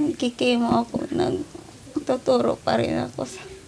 nagkikimo ako, nagtuturo pa rin ako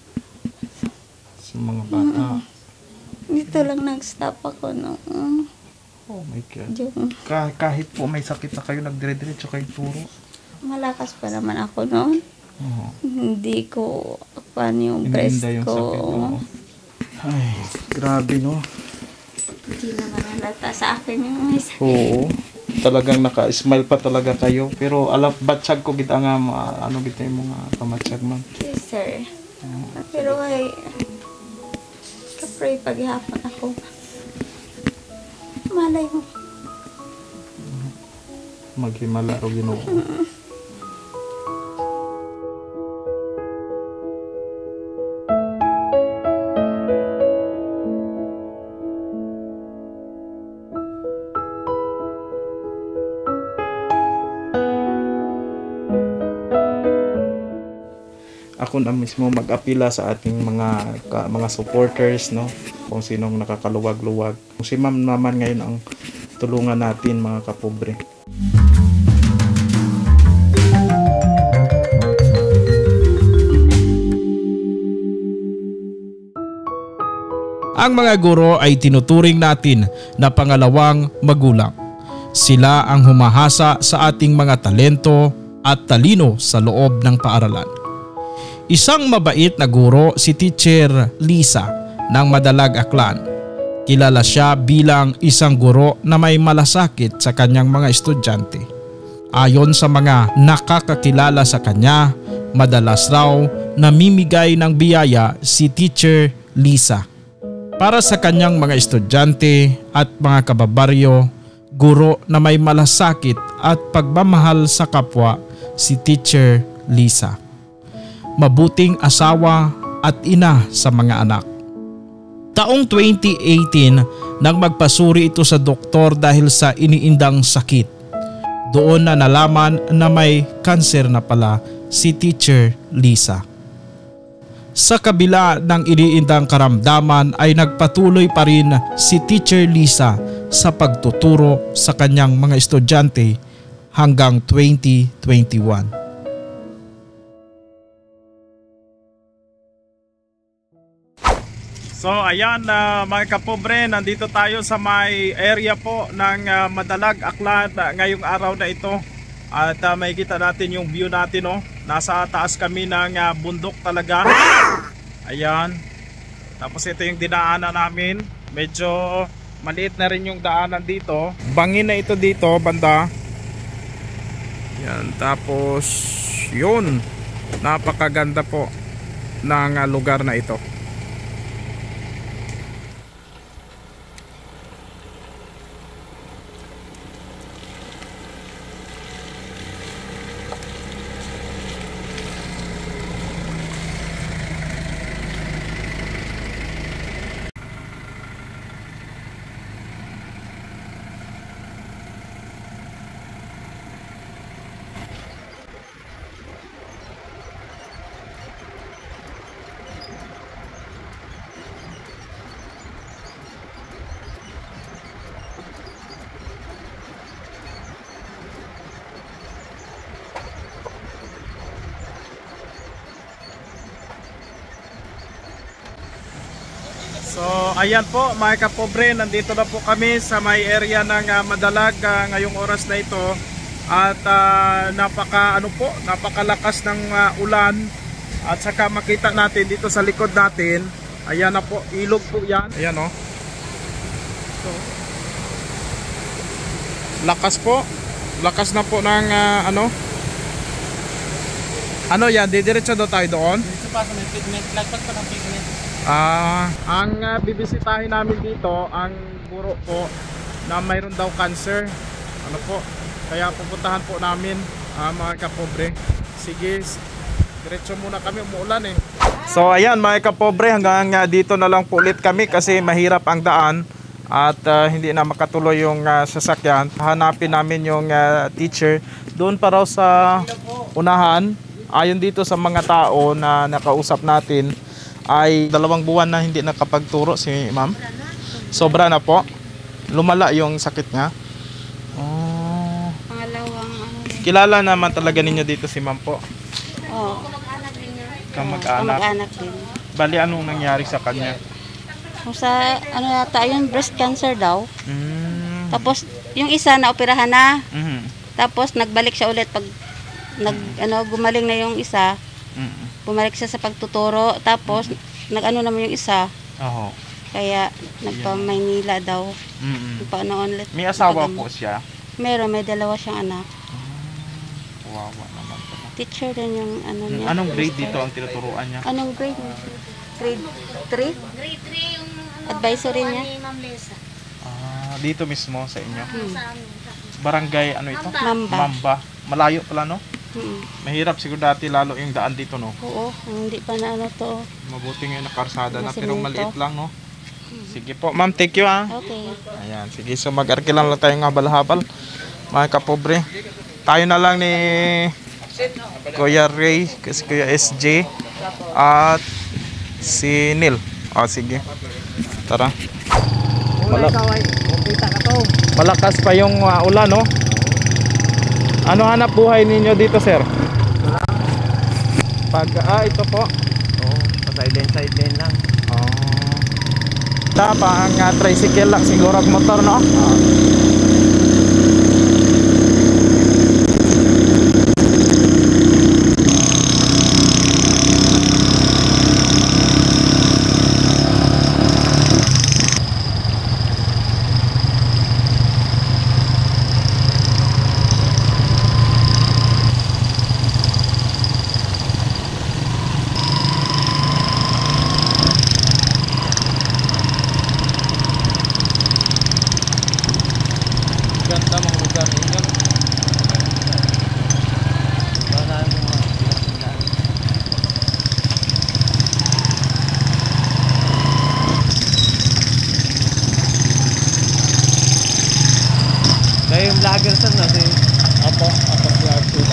sa mga bata. Dito lang nag-stop ako no. Oh my God. Kahit po may sakit na kayo, nagdire-diretso kayo turo? Malakas pa naman ako noon. Hindi ko yung breast yung ko. Sakit, ay, grabe no. Hindi naman halata sa akin yung isa. Oo. Talagang naka-smile pa talaga kayo. Pero batsag ko kita nga, ano kita yung mga pamatsag man. Yes, sir. Pero ay, kapray paghihapon ako. Malay mo. Maghimala o Ginoo. Ako na mismo mag-apila sa ating mga supporters, no, kung sinong nakakaluwag-luwag. Kung si ma'am naman ngayon ang tulungan natin, mga kapobre. Ang mga guro ay tinuturing natin na pangalawang magulang. Sila ang humahasa sa ating mga talento at talino sa loob ng paaralan. Isang mabait na guro si Teacher Lisa ng Madalag Aklan. Kilala siya bilang isang guro na may malasakit sa kanyang mga estudyante. Ayon sa mga nakakakilala sa kanya, madalas raw namimigay ng biyaya si Teacher Lisa para sa kanyang mga estudyante at mga kababaryo. Guro na may malasakit at pagmamahal sa kapwa si Teacher Lisa. Mabuting asawa at ina sa mga anak. Taong 2018 nang magpasuri ito sa doktor dahil sa iniindang sakit. Doon na nalaman na may kanser na pala si Teacher Lisa. Sa kabila ng iniindang karamdaman ay nagpatuloy pa rin si Teacher Lisa sa pagtuturo sa kanyang mga estudyante hanggang 2021. So ayan, mga kapobre, nandito tayo sa may area po ng Madalag Aklan ngayong araw na ito. At makikita natin yung view natin, no? Nasa taas kami ng bundok talaga. Ayan. Tapos ito yung dinaanan namin. Medyo maliit na rin yung daanan dito. Bangin na ito dito, banda. Ayan. Tapos yun, napakaganda po ng lugar na ito. So ayan po mga kapobre, nandito na po kami sa may area ng Madalag ngayong oras na ito. At napakalakas ng ulan. At saka makita natin dito sa likod natin, ayan na po, ilog po yan. Ayan o. So, lakas po. Lakas na po ng ano yan, didiretso daw tayo doon. Dito pa sa may pigment, lagpas pa ng pigment. Ang bibisitahin namin dito, ang guro po na mayroon daw cancer. Ano po? Kaya pupuntahan po namin, mga kapobre. Sige, diretso muna kami, umuulan eh. So ayan mga kapobre, hanggang dito na lang po ulit kami kasi mahirap ang daan at hindi na makatuloy yung sasakyan. Hanapin namin yung teacher doon pa raw sa unahan. Ayon dito sa mga tao na nakausap natin, ay 2 buwan na hindi nakapagturo si ma'am. Sobra na po. Lumala yung sakit niya. Pangalawang Kilala naman talaga ninyo dito si ma'am po. Oo. Kamag-anak. Kamag-anak din. Bali, anong nangyari sa kanya? Kung sa, ano yata, yung breast cancer daw. Mm. Tapos, yung isa na operahan na. Mhm. Tapos, nagbalik siya ulit pag, gumaling na yung isa. Mhm. Bumalik siya sa pagtuturo. Tapos, nag-ano naman yung isa. Oo. Kaya, nagpa-Maynila daw. Mhm. Nagpa-ano ulit. May asawa po siya. Meron, may 2 siyang anak. Wawa naman pala. Teacher din yung ano niya. Anong grade dito ang tinuturuan niya? Anong grade niya? Grade 3? Grade 3 yung Advisory niya? ni Ma'am Lesa. Dito mismo sa inyo. Sa amin. Barangay ano ito? Mamba. Mamba. Malayo pala no? Mahirap siguro dati lalo yung daan dito no. Oo, hindi pa na ano to. Mabuti ngayon na karsada na pero Masimento. maliit lang no. Sige po, ma'am, thank you ah. Okay. Ayan, sige, so mag-arkilan lang tayo ng habal-habal. Mga kapobre. Tayo na lang ni Kuya Ray, kasi Kuya SJ at si Neil. Sige. Tara. Malakas pa yung ulan, no? Ano hanap buhay ninyo dito, sir? Ito po. Sideline lang. Tapa ang tricycle lang siguro at motor, no? Ganda mga lugar ninyo. Kaya yung vlogger sir na si Ako vlog to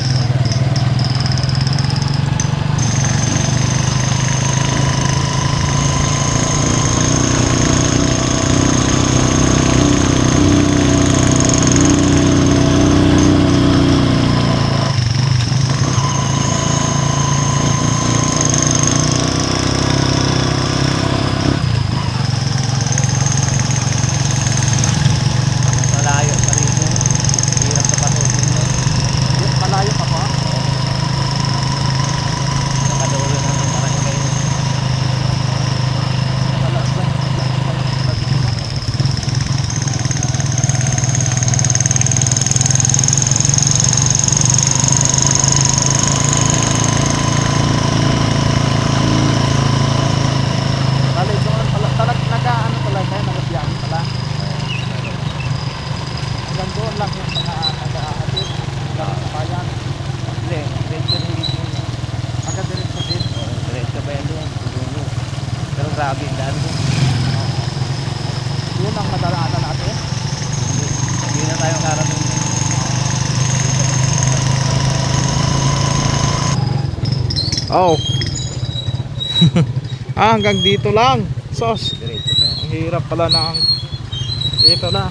malayo pa rito. Hirap sa patutin mo. malayo pa po. Nakadulo na ng barangay. Bali doon pala nag-ano pala kayo, nag-biyahe pala. Hanggang doon lang yung mga nag-ahatid hanggang sa bayan. Hindi, diretso na hindi yun. Hanggang diretso din. Diretso ba yan doon? Dulo. Pero grabe yung daan doon. Yun ang madalaanan natin. Hindi na tayo karating. Oh. Hanggang dito lang. Sos. Diretso pa yan. Ang hirap pala na ang dito na.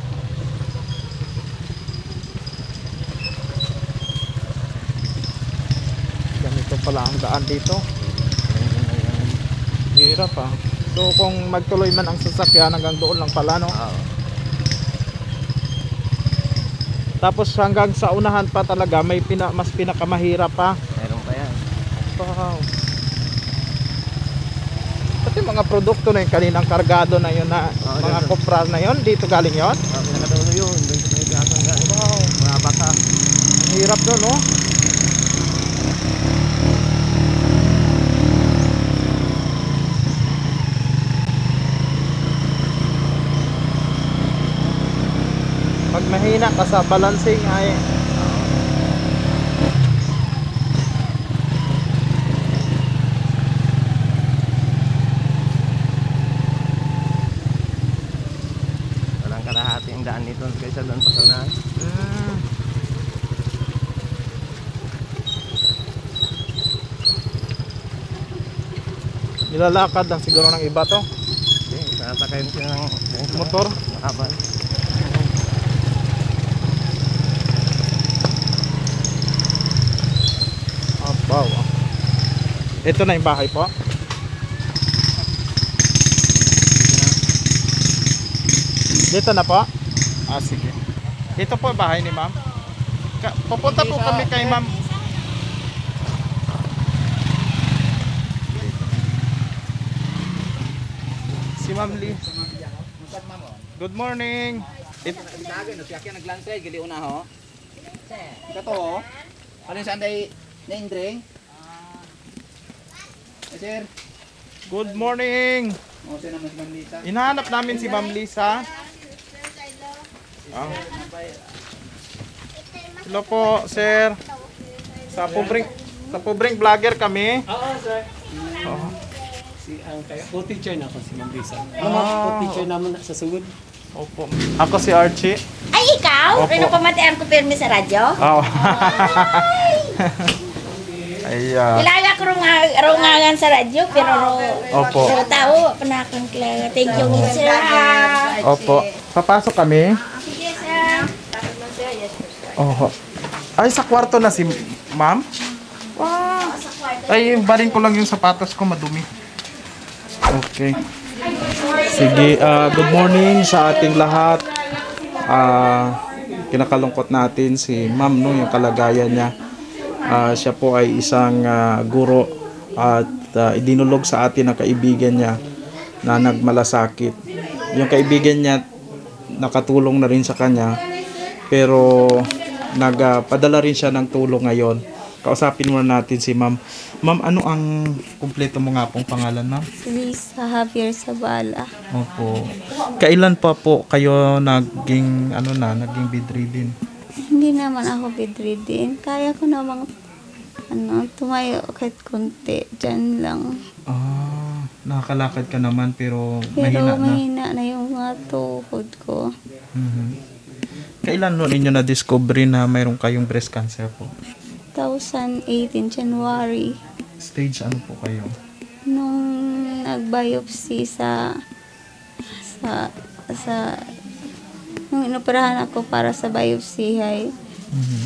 Ganito pala ang daan dito. Hirap ah. So kung magtuloy man ang sasakyan hanggang doon lang pala no. Oo. Tapos hanggang sa unahan pa talaga may mas pinakamahirap pa. Meron pa yan. Wow. Pati mga produkto na yung kaninang kargado na yun na Oo, mga dito. kopra na yun, dito galing yun. Nakadulo yun. Doon sa may gasang galing. Wow. Mga baka. Ang hirap doon, no? Pag mahina ka sa balancing ay Walang kalahati ang daan nito kaysa doon pa sa unahan. nilalakad lang siguro ng iba to. Okay, sasakayin sila ng Motor. Makabal. Wow. Ito na yung bahay po. Dito na po? Ah, sige. Ito po yung bahay ni ma'am. Papunta po kami kay ma'am. Si Ma'am Lee. Good morning. Naglandslide gali una ho. Kato ho. Alin saan day naindring? Sir. Good morning. O sino naman si Ma'am Lisa? Hinahanap namin si Ma'am Lisa. Ah. Hello po, sir. Sa pobreng vlogger kami. Oo, sir. Oo. Si ang kaya co-teacher na ako si Ma'am Lisa. Ah. Co-teacher naman sa sugod. Opo. Ako si Archie. Ay, ikaw? Opo. Ano pamatian ko pirmi sa radyo? Oh. Ay, Ilaga ko rungangan sa radyo, pero Opo. pero tao, panakon kaya. Thank you, sir. Opo. Papasok kami. Sige, sir. Oho. Ay, sa kwarto na si ma'am? Wow. Ay, barin ko lang yung sapatos ko, madumi. Okay. Sige, good morning sa ating lahat. Kinakalungkot natin si ma'am, no, yung kalagayan niya. Siya po ay isang guro at idinulog sa atin ang kaibigan niya na nagmalasakit. Yung kaibigan niya nakatulong na rin sa kanya, pero nagpadala rin siya ng tulong ngayon. Kausapin muna natin si ma'am. Ma'am, ano ang kumpleto mo nga pong pangalan, ma'am? Lisa Javier Sabala. Opo. Kailan pa po kayo naging bedridden? Hindi naman ako bedridden. Kaya ko namang tumayo kahit konti. Diyan lang. Nakakalakad ka naman pero Pero mahina na. mahina na yung mga tuhod ko. Mhm. Kailan nun inyo na-discover na mayroon kayong breast cancer po? 2018 January. Stage ano po kayo? Nung nag-biopsy nung inoperahan ako para sa biopsy ay Mhm.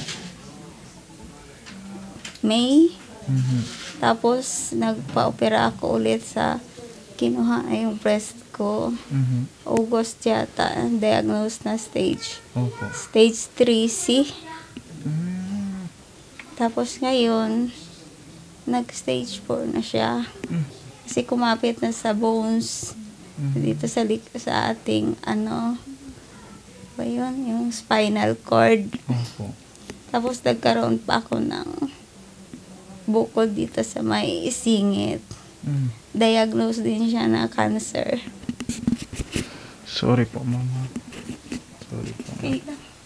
May. Mhm. Tapos nagpa-opera ako ulit sa kinuha na yung breast ko. Mhm. August yata, diagnosed na stage. Opo. Stage 3C. Mm. Tapos ngayon, nag-stage 4 na siya. Mm. Kasi kumapit na sa bones. Dito sa ating ba yun? Yung spinal cord. Opo. Tapos nagkaroon pa ako ng bukol dito sa may singit. Mm. Diagnosed din siya na cancer. Sorry po, mama. Sorry po. Okay.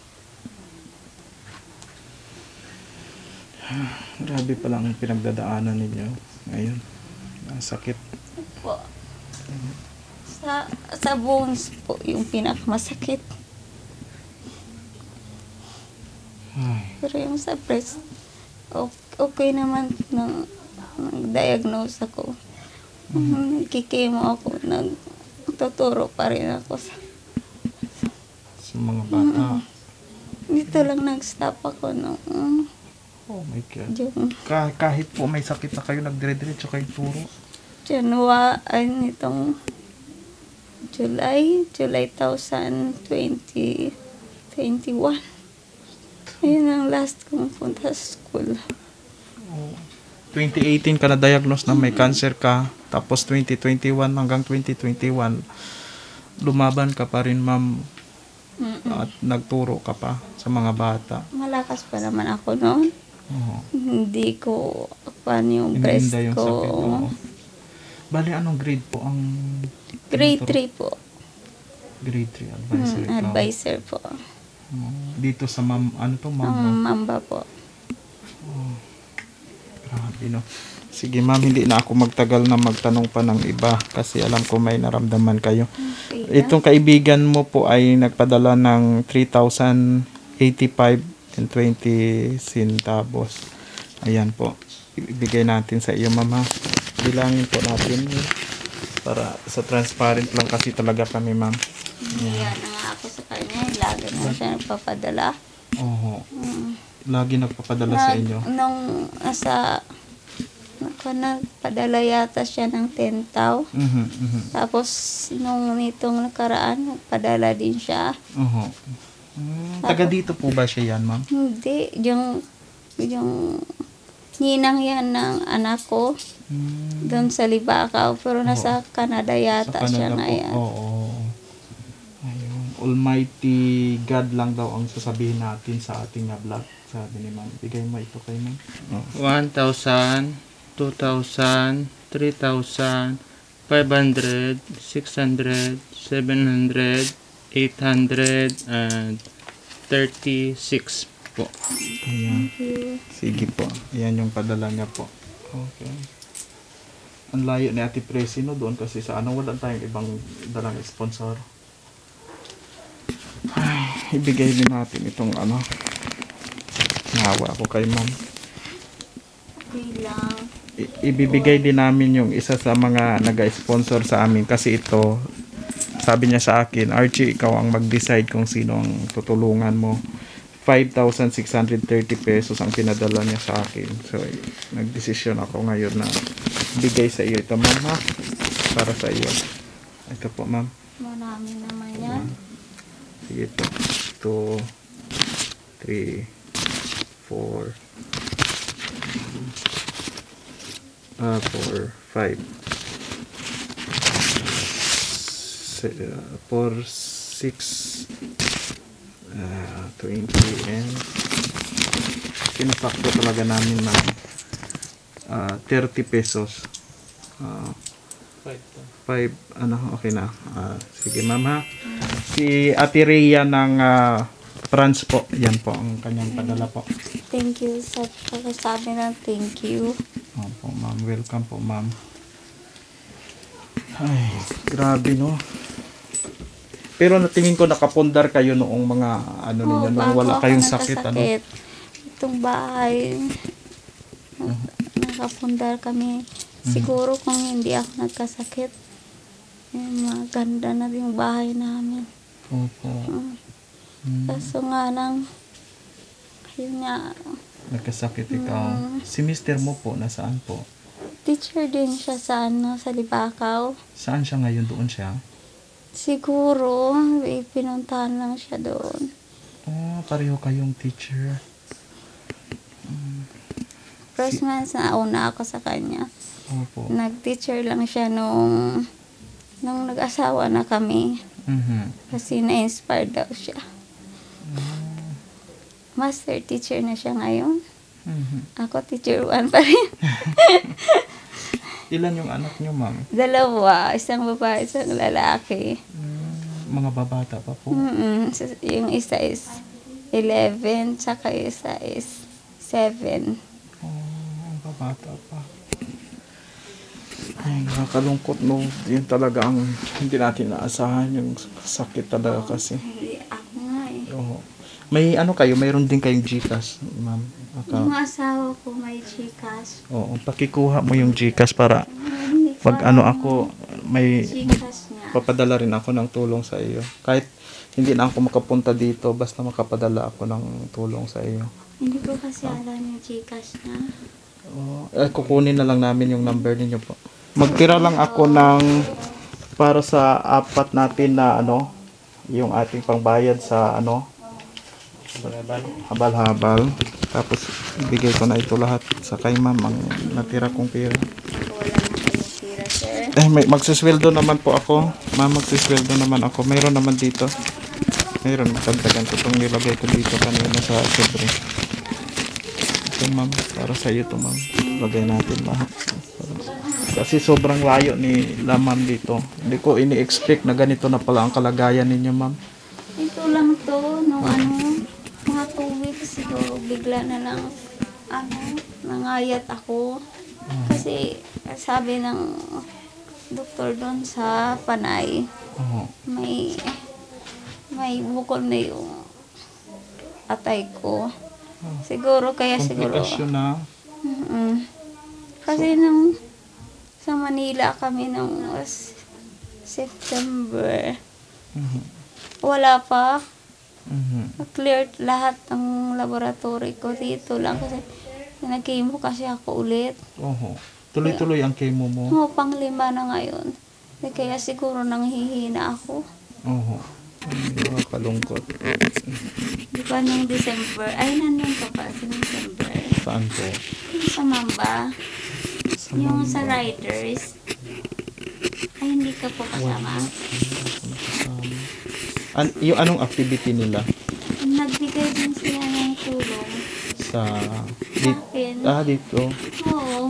Grabe pala ang pinagdadaanan ninyo ngayon. Ang sakit. Po. Sa bones po yung pinakamasakit. Ay. Pero yung sa breast, okay naman nang diagnose ako. Nagkikemo ako, nagtuturo pa rin ako. Sa mga bata. Dito lang nag-stop ako nung Oh my God. yung Kahit po may sakit na kayo, nagdire-diretso kayo turo. nitong July 2021. Ayun ang last kong punta sa school. 2018 ka na-diagnose na may cancer ka. Tapos 2021 hanggang 2021, lumaban ka pa rin, ma'am. At nagturo ka pa sa mga bata. Malakas pa naman ako noon. Oo. Hindi ko paano yung breast Ininda yung ko. sakit. Oo. Bali, anong grade po ang... Grade 3 po. Grade 3 advisor ikaw. Advisor po. Dito sa ma'am, ano to, ma'am? Ang mamba po. Grabe, no. Sige, ma'am, hindi na ako magtagal na magtanong pa ng iba kasi alam ko may naramdaman kayo. Okay. Itong kaibigan mo po ay nagpadala ng 3,085.20 centavos. Ayan po. Ibigay natin sa iyo, mama. Bilangin po natin para sa transparent lang kasi talaga kami, ma'am. Yan na nga ako sa kanya. Lagi na siya nagpapadala. Oo. Lagi nagpapadala sa inyo. Nung nasa Padala yata siya ng 10,000. Tapos, nung nitong nakaraan, nagpadala din siya. Taga dito po ba siya yan, ma'am? Hindi, yung ninang yan ng anak ko. Doon sa Libacao. Pero nasa Canada yata siya ngayon. Oo. Ayun. Almighty God lang daw ang sasabihin natin sa ating vlog. Sabi ni ma'am. Bigay mo ito kay ma'am. 1,000, 2,000, 3,000, 500, 600, 700, 800, and 36 po. Ayan. Thank you. Sige po. Ayan yung padala niya po. Okay. Ang layo ni Ate Presi, no? Doon kasi sa wala tayong ibang dalang sponsor. Ay, ibigay din natin itong nahawa ako kay ma'am. Okay lang. Ibibigay din namin yung isa sa mga nag-sponsor sa amin kasi ito, sabi niya sa akin, Archie, ikaw ang mag-decide kung sino ang tutulungan mo. 5,630 pesos ang pinadala niya sa akin. So, nagdesisyon ako ngayon na bigay sa iyo ito, ma'am, ha? Para sa iyo. Ito po, ma'am. Marami naman yan. Sige po. 2, 3, 4, 5. 4, 6, 20, and pinasakto talaga namin na 30 pesos. 5, okay na. Sige, ma'am, ha. Si Ate Rhea ng France po. Yan po ang kanyang padala po. Thank you sa pagkasabi ng thank you. Opo, ma'am. Welcome po, ma'am. Ay, grabe, no? Pero natingin ko nakapundar kayo noong mga ninyo, nung wala kayong sakit, Itong bahay, nakapundar kami. Siguro kung hindi ako nagkasakit, maganda na yung bahay namin. Opo. Kaso nga lang, yun nga, Nagkasakit ikaw. Si mister mo po, nasaan po? teacher din siya sa sa Libacao. Saan siya ngayon? Doon siya? Siguro, pinuntahan lang siya doon. Pareho kayong teacher. First months na una ako sa kanya. Opo. Nag-teacher lang siya nung nag-asawa na kami. Kasi na-inspire daw siya. Master teacher na siya ngayon. Ako teacher 1 pa rin. Ilan yung anak niyo, ma'am? 2, isang babae, isang lalaki. Mga babata pa po? Yung isa is 11, saka isa is 7. Ang babata pa. Ay, nakakalungkot, no? Yun talaga ang hindi natin naasahan, yung sakit talaga kasi. Hindi, ako nga eh. Oo. May kayo, mayroon din kayong GCash, ma'am. Yung asawa ko may Gcash. Oo, pakikuha mo yung GCash para pag ako, may Gcash niya. papadala rin ako ng tulong sa iyo. Kahit hindi na ako makapunta dito, basta makapadala ako ng tulong sa iyo. Hindi ko kasi alam yung Gcash niya. Kukunin na lang namin yung number ninyo po. Magtira lang ako ng para sa 4 natin na yung ating pangbayad sa habal-habal. Tapos ibigay ko na ito lahat sa kay ma'am ang natira kong pera. Wala na kayong tira, sir. Magsisweldo naman po ako. Ma'am, magsisweldo naman ako. Mayroon naman dito. Mayroon, magdagdagan ko itong nilagay ko dito kanina sa libre. Ito, ma'am, para sa iyo to, ma'am. Lagay natin lahat. Kasi sobrang layo ni ma'am dito. Hindi ko ini-expect na ganito na pala ang kalagayan ninyo, ma'am. Ito lang to, mga 2 weeks siguro, bigla na lang, nangayat ako. Kasi, sabi ng doktor doon sa Panay, may bukol na yung atay ko. Siguro, Komplikasyon na. Kasi sa Manila kami nung September, wala pa. Clear lahat ng laboratory ko dito lang kasi nag-chemo kasi ako ulit. Tuloy-tuloy ang chemo mo. Oo, pang-5 na ngayon. Kaya siguro nanghihina ako. Oo. Nakakalungkot. Di ba nung December? Ay, nandun ka pa sa December. Saan po? Yung sa Mamba. Yung sa Riders. Ay, hindi ka po kasama. Yung anong activity nila? Nagbigay din sila ng tulong Sa... sa akin. Dito. Oo.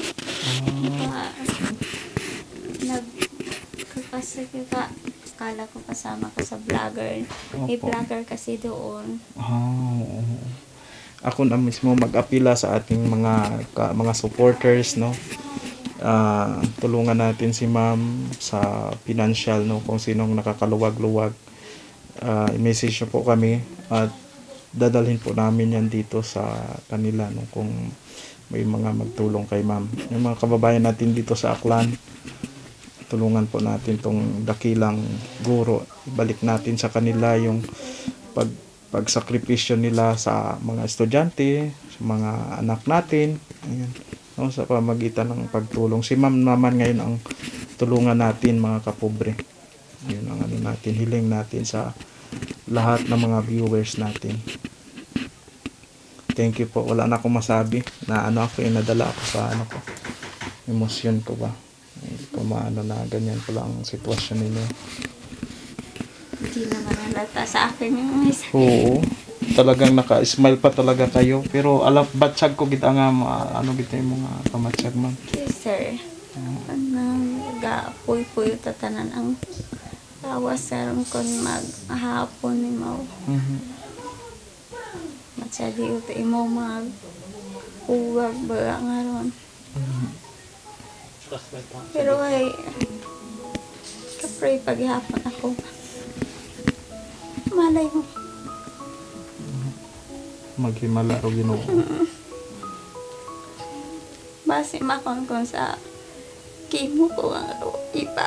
Akala ko kasama ko sa vlogger. May Opo. vlogger kasi doon. Oo. Ako na mismo mag-apila sa ating mga supporters, no. Tulungan natin si ma'am sa financial, no, kung sinong nakakaluwag-luwag. I-message nyo po kami at dadalhin po namin yan dito sa kanila, no, kung may mga magtulong kay ma'am. Yung mga kababayan natin dito sa Aklan, tulungan po natin tong dakilang guro. Ibalik natin sa kanila yung pagsakripisyo nila sa mga estudyante, sa mga anak natin. Ayan. No, sa pamagitan ng pagtulong. Si ma'am naman ngayon ang tulungan natin, mga kapobre. Yun ang natin, hiling natin sa lahat ng mga viewers natin. Thank you po. Wala na akong masabi na nadala ako sa emosyon ko ba. Hindi ko maano na ganyan pala ang sitwasyon ninyo. Hindi naman halata sa akin yung isa. Oo. Talagang naka-smile pa talaga kayo. Pero batsag ko kita nga, kita yung mga pamatsyag man. Yes, sir. Puy-puy tatanan ang tawas sarang kon maghapon ni mo. Matsadi ito imo mag-uwag ba nga ron. Pero ay kapray paghihapon ako. Malay mo. Maghimala o Ginoo. Base makon ko sa kimo ko ang iba.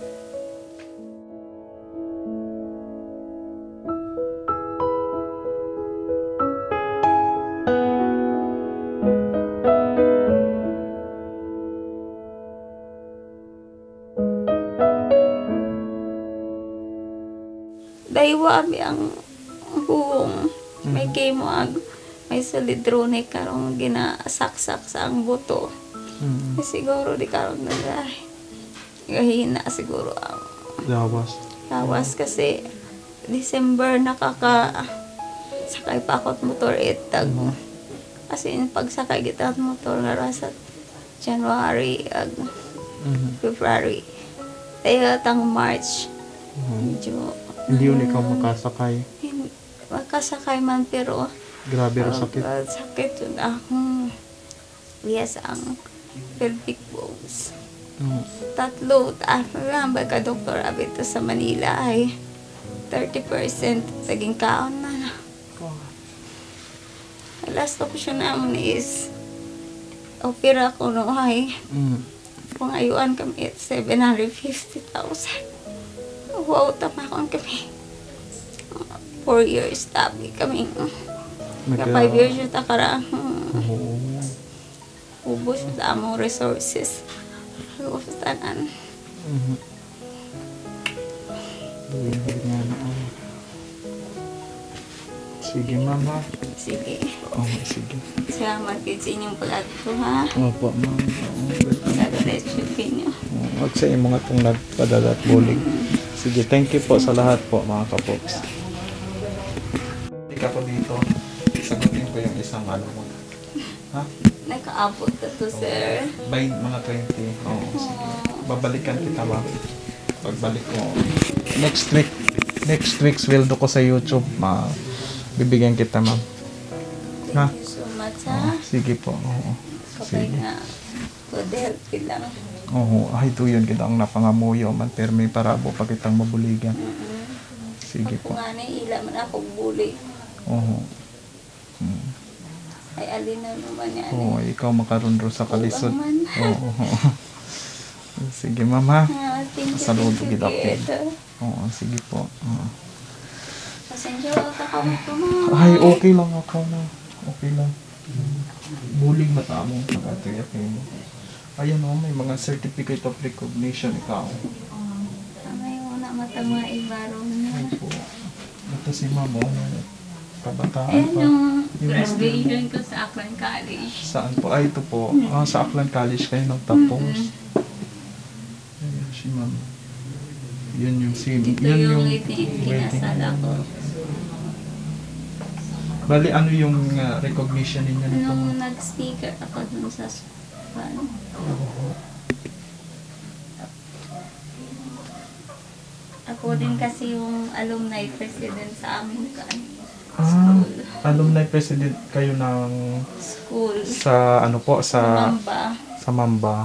Daywa abi ang buong may kemo may solidrone karong ginasaksak sa ang buto. Siguro di karon na gahina siguro ang lawas kasi December sakay pa ako motor itag. Kasi pagsakay kita motor nga sa January February. Tayo tang March. Medyo Hindi yun ikaw makasakay. Makasakay man pero Grabe rin sakit. sakit yun akong yes ang pelvic bones. 3 lang ka doktor abito sa Manila ay 30% saging kaon na. Last option naman is opera ko no ay kung ayuan kami at 750,000. Wow, tama ko kami. 4 years tabi kami. 5 years yung takara. Ubos sa among resources. Ubos tanan. Sige, mama. Sige. Sige. Salamat kayo sa inyong pag-ato, ha? Opo, ma'am. God-bless you kinyo. Huwag sa inyo mga itong nagpadala at bulig. Sige, thank you po sa lahat po, mga kapops. Ika ko dito. Sagutin ko yung isang mo. Ha? Nakaabot na to, sir. By mga 20. Oo, sige. Babalikan kita, ma'am. Pagbalik ko. Next week's will do ko sa YouTube. Bibigyan kita, ma'am. Ha? Thank you so much, ha? Sige po. Oo. Kapag nga, good health lang. Oo, ay ito yun kita ang napangamuyo man pero may parabo pa kitang mabuligan. Sige po. Ako nga na ila man ako buli. Oo. Ay alin na naman yan. Oo, ikaw makarunro sa kalisod. man. Oo. Sige, mama. Thank you. Saludo thank you, kita po. dear. Oo, sige po. Pasensya ka kami po, ma. Ay, okay lang ako na. Okay lang. Bulig mata mo. Pagkatuya kayo mo. Ayan o, may mga certificate of recognition ikaw. May una matang mga ibarong na. Ay po. Ito si Mamo. Kabataan Ayan pa. yung Yung graduation ko sa Aklan College. Saan po? Ay, ito po. Sa Aklan College kayo nagtapos. Ayan si Mamo. Yun yung sim. Ito Yun yung wedding. kinasal ako. Bali, ano yung recognition ninyo nito? Nung nag-speaker ako dun sa Span. Ako din kasi yung alumni president sa aming Alumni president kayo ng school. sa ano po sa Mamba. sa Mamba.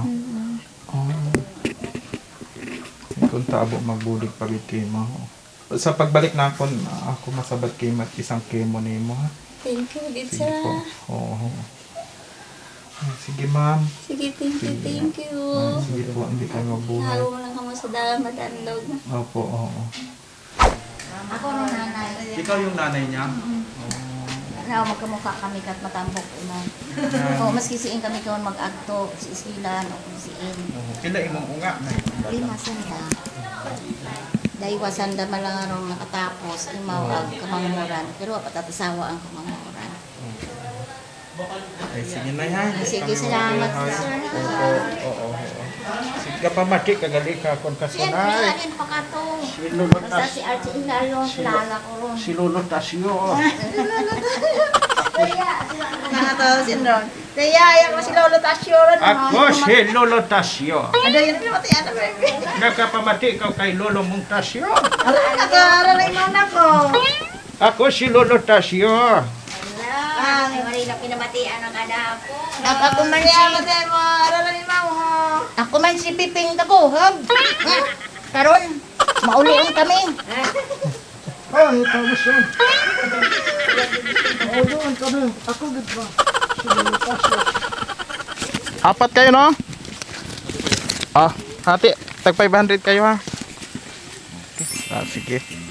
Kung taabo magbulig pagit kimo. Sa pagbalik na ako masabat kay mat isang kemo nimo ha. Thank you, Sige Ditsa. po. Oo. Sige ma'am. Sige, thank you. Sige po, hindi kayo mabuhay. Halo mo lang kamo sa dalan matandog. Opo, oo. Ako rin nanay. Ikaw yung nanay niya? Magkamukha kami kat matambok. O, maski siin kami kawan mag-agto. Si Iskilan o kung siin. Kila imong unga na. 5 sanda. Dahil wasanda malangarong nakatapos. Imaw ag kamanguran. Pero patatasawa ang kamanguran. Ay, sige na yan. Sige, salamat, sir. Oo. Sige ka pa mati, kagali ka kung Siyempre, kasunay. alin pa ka to. Basta si Archie Hilario, kilala ko ron. Si Lolo Tasio. Mga to, sinron. Kaya, yan ko si Lolo Tasio ron. Ako si Lolo Tasio. Ano yun, pinamatayan na, baby. Nakapamati ka kay Lolo mong Tasio. Nakaaral na yung mana ko. Ako si Lolo Tasio. May marila pinamatian ang anak ko. Ako man niya, matay mo. Aral na yung mo. Ako man si Piping Taguhag. Karon, mauliin kami. Ay, tapos yan. Oo, doon kami. Ako gud ba? Si Lolo Tasio. Apat kayo, no? Hati. Tag 500 kayo, ha? Okay. Sige.